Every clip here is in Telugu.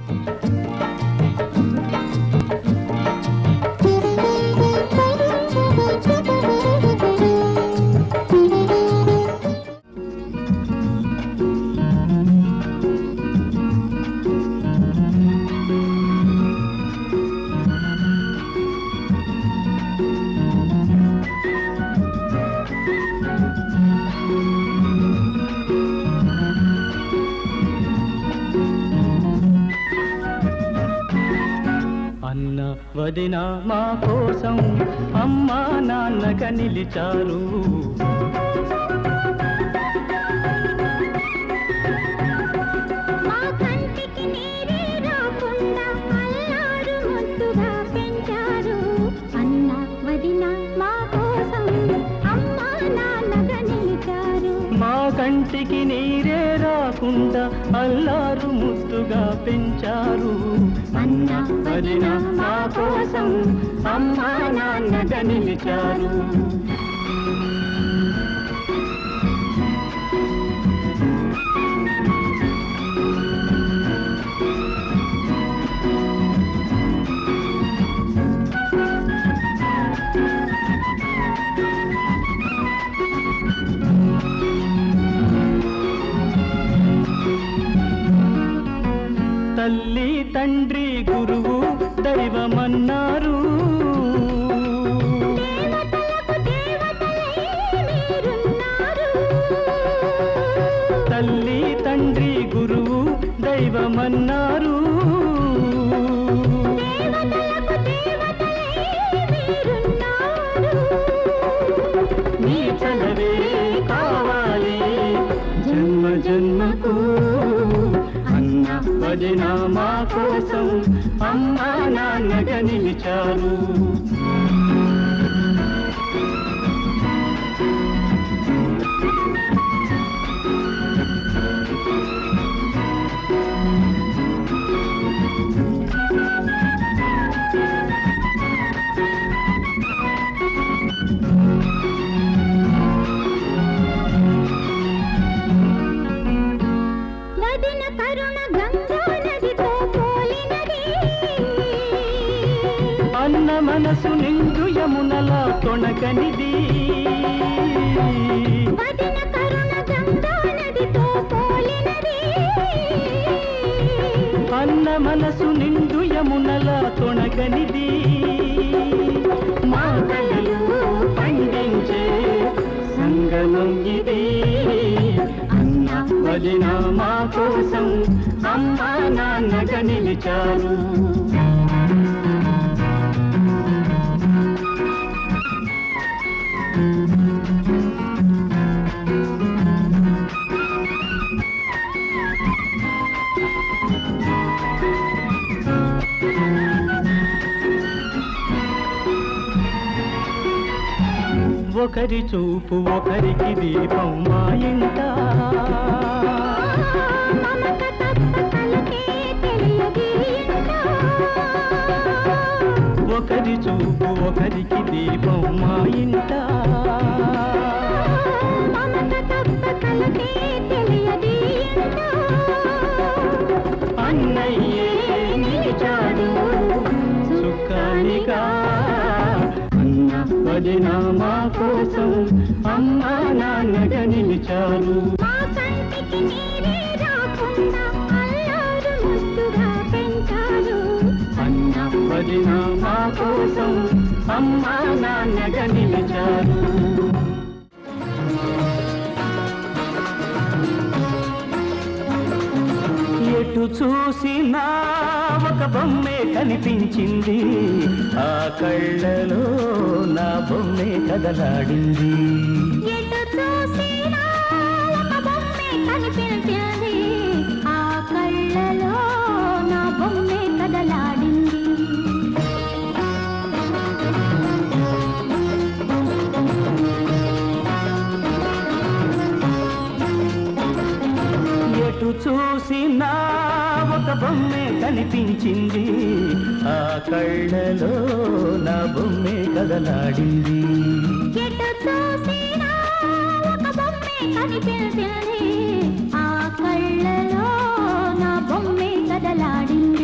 వదిన మా కోసం అమ్మా నాన్నగా నిలిచారు. మా కంటికి నీరే రాకుండా అల్లారు ముద్దుగా పెంచారు. అన్న వదిన మా కోసం అమ్మా నాన్నగా నిలిచారు. మా కంటికి నీరే రాకుండా అల్లారు ముద్దుగా పెంచారు. అన్న వదిన మా కోసం అమ్మా నాన్నగా నిలిచారు. తల్లి తండ్రి గురువు దైవమన్నారు. తల్లి తండ్రి గురువు దైవమన్నారు. నీ చలవే కావాలి జన్మ జన్మకు. అన్న వదిన మా కోసం అమ్మా నాన్నగా నిలిచారు. అన్న మనసు నిండు యమునలా తొణకనిది. అన్న మనసు నిండు యమునలా తొణకనిది. మా కలలు పండించే సంగమం ఇది. అన్న వదిన మా కోసం అమ్మా నాన్నగా నిలిచారు. ఒకరి చూపు ఒకరికి దీపం మా ఇంట. ఒకరి చూపు ఒకరికి దీపం మా ఇంట. అన్నయ్యే నిలిచాడు సుఖానిగా. అన్న వదిన మా కోసం అమ్మా నాన్నగా నిలిచారు. అన్న వదిన మా కోసం అమ్మా నాన్నగా నిలిచారు. ఎటు చూసినా ఒక బొమ్మే కనిపించింది. ఆ కళ్ళలో నా బొమ్మే కదలాడింది. ఎటు చూసినా ఒక బొమ్మే కనిపించింది. ఆ కళ్ళలో నా బొమ్మే కదలాడింది. ఎటు చూసినా ఒక బొమ్మే కనిపించింది. ఆ కళ్ళలో నా బొమ్మే కదలాడింది. ఎటు చూసినా ఒక బొమ్మే కనిపించింది. ఆ కళ్ళలో నా బొమ్మే కదలాడింది.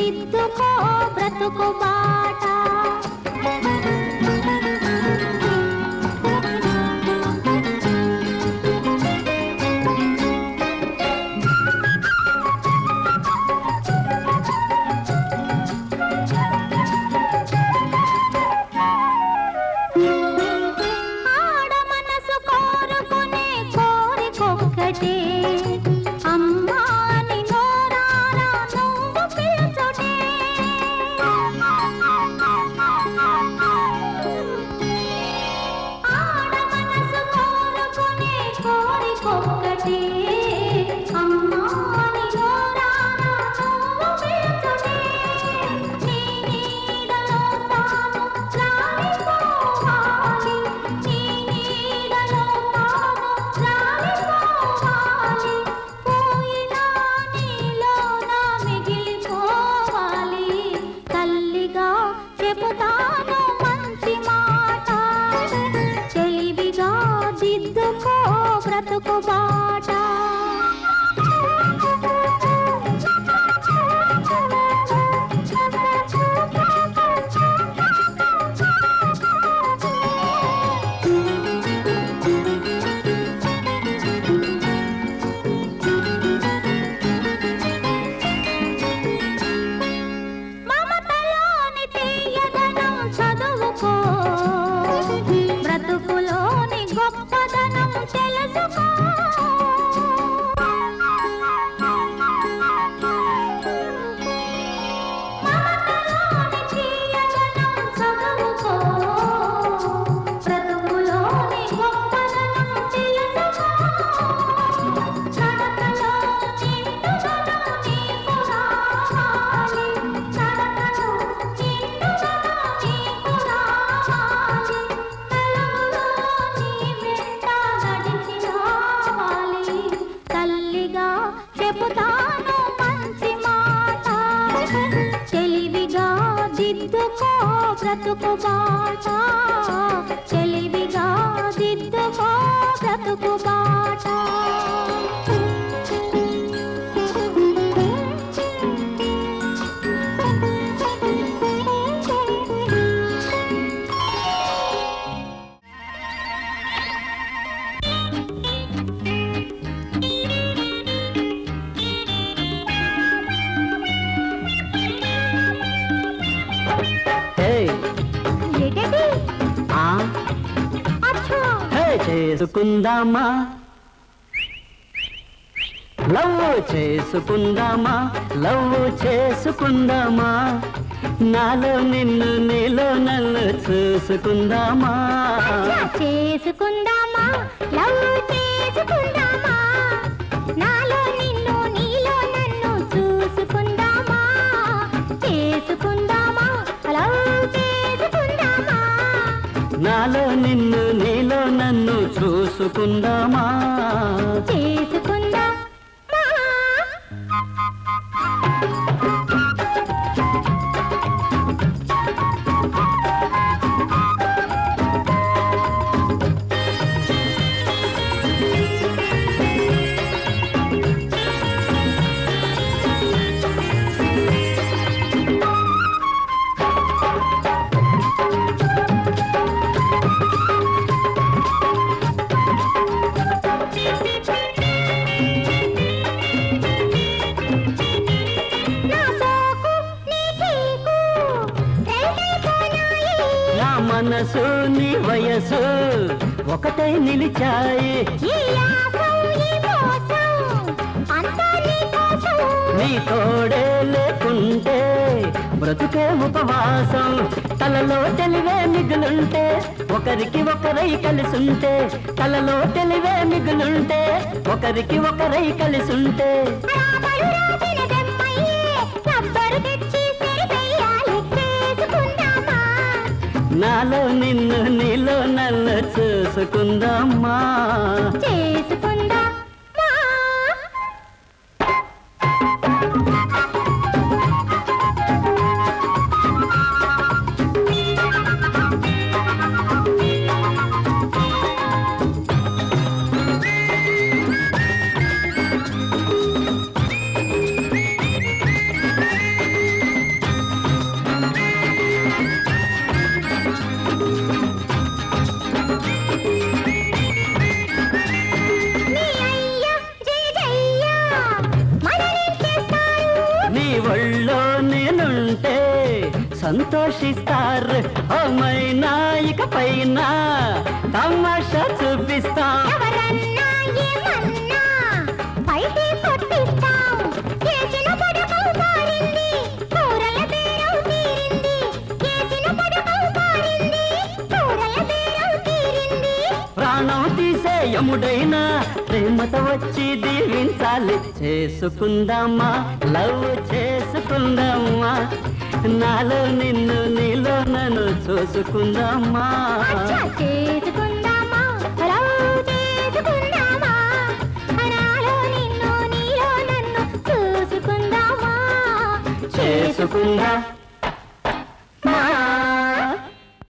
దిద్దుకో బ్రతుకు బాట ఆడ మనసు కోరుకునే కోరికొక్కటే అమ్మాని నోరారా నువ్వు పిలుచుటే ఆడ మనసు కోరుకునే కోరికొక్కటే అమ్మాని నోరారా నువ్వు పిలుచుటే నీ నీడలో తాను జారిపోవాలి నీ నీడలో తాను జారిపోవాలి పోయినా నీలోన మిగిలిపోవాలి తల్లిగా చెబుతాను మంచి మాట తెలివిగా దిద్దుకో బ్రతుకు బాట మమతలోని తీయదనం చదువుకో బ్రతుకులోని గొప్పదనం తెలుసుకో మమతలోని తీయదనం చదువుకో బ్రతుకులోని గొప్పదనం తెలుసుకో నడకలో నిండుదనం నీకు రావాలి నడకలో నిండుదనం నీకు రావాలి వెలుగులో నీ వెంట నడిచి రావాలి తల్లిగా చెబుతాను మంచి మాట తెలివిగా దిద్దుకో బ్రతుకు బాట తెలివిగా దిద్దుకో బ్రతుకు బాట ఏంటండి అచ్చా చేసుకుందామా లవ్ చేసుకుందామా లవ్ చేసుకుందామా నాలో నిన్ను నీలో నన్ను చూసుకుందామా చేసుకుందామా లవ్ చేసుకుందామా నాలో నిన్ను నీలో నన్ను చూసుకుందామా చేసుకుందామా లవ్ చేసుకుందామా నాలో నిన్ను నీలో నన్ను చూసుకుందామా చేసుకుందామా మనసు నీ వయసు ఒకటై నిలిచాయి నీ తోడే లేకుంటే బ్రతుకే ఉపవాసం తలలో తెలివే మిగులుంటే ఒకరికి ఒకరై కలిసుంటే తలలో తెలివే మిగులుంటే ఒకరికి ఒకరై కలిసుంటే నాలో నిన్ను నీలో నన్ను చూసుకుందామా చేసుకుందామా నీ ఒళ్ళో నేనుంటే సంతోషిస్తారు అమ్మైనా ఇక పైన తమాషా చూపిస్తా ఎవరన్నా ఏమన్నా పైకి కొట్టిస్తాం చేసిన పడకం పారింది కూరల బేరం తీరింది చేసిన పడకం పారింది కూరల బేరం తీరింది ప్రాణం తీసే యముడైనా ప్రేమతో వచ్చి దీవించాలి చేసుకుందామా లవ్ చేసుకుందామా నాలో నిన్ను నీలో నన్ను చూసుకుందామా అచ్చా చేసుకుందామా లవ్ చేసుకుందామా నాలో నిన్ను నీలో నన్ను చూసుకుందామా చేసుకుందా